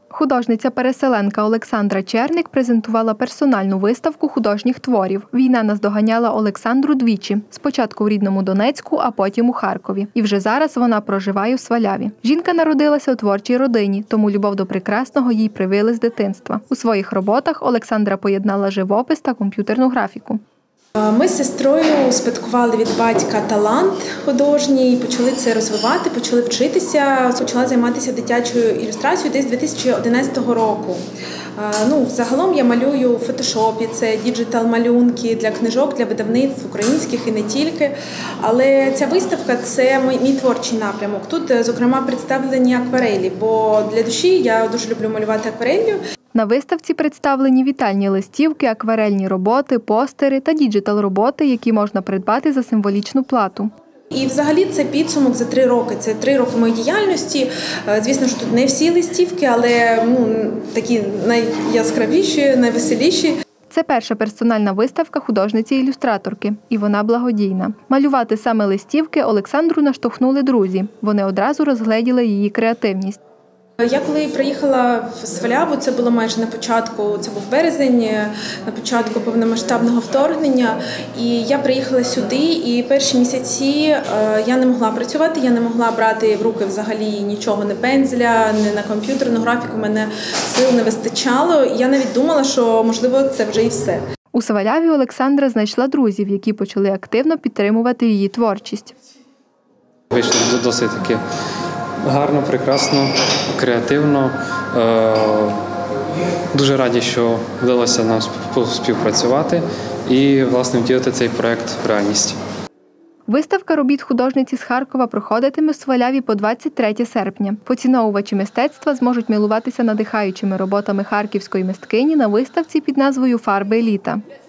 Художниця-переселенка Олександра Черник презентувала персональну виставку художніх творів. Війна наздоганяла Олександру двічі. Спочатку в рідному Донецьку, а потім у Харкові. І вже зараз вона проживає у Сваляві. Жінка народилася у творчій родині, тому любов до прекрасного їй привили з дитинства. У своїх роботах Олександра поєднала живопис та комп'ютерну графіку. Ми з сестрою успадкували від батька талант художній, почали це розвивати, почали вчитися. Почала займатися дитячою ілюстрацією десь з 2011 року. Загалом я малюю у фотошопі, це діджитал-малюнки для книжок, для видавництв українських і не тільки. Але ця виставка – це мій творчий напрямок. Тут, зокрема, представлені акварелі, бо для душі я дуже люблю малювати аквареллю. На виставці представлені вітальні листівки, акварельні роботи, постери та діджитал-роботи, які можна придбати за символічну плату. І взагалі це підсумок за 3 роки. Це 3 роки моєї діяльності. Звісно, що тут не всі листівки, але такі найяскравіші, найвеселіші. Це перша персональна виставка художниці-ілюстраторки, і вона благодійна. Малювати саме листівки Олександру наштовхнули друзі. Вони одразу розгледіли її креативність. Я коли приїхала в Сваляву, це було майже на початку, це був березень, на початку повномасштабного вторгнення. І я приїхала сюди, і перші місяці я не могла працювати, я не могла брати в руки взагалі нічого, не пензля, не на комп'ютерну графіку, мене сил не вистачало. І я навіть думала, що, можливо, це вже і все. У Сваляві Олександра знайшла друзів, які почали активно підтримувати її творчість. Вийшло досить таки гарно, прекрасно, креативно. Дуже раді, що вдалося нам співпрацювати і, власне, втілити цей проєкт в реальність. Виставка робіт художниці з Харкова проходитиме в Сваляві по 23 серпня. Поціновувачі мистецтва зможуть милуватися надихаючими роботами харківської мисткині на виставці під назвою «Фарби літа».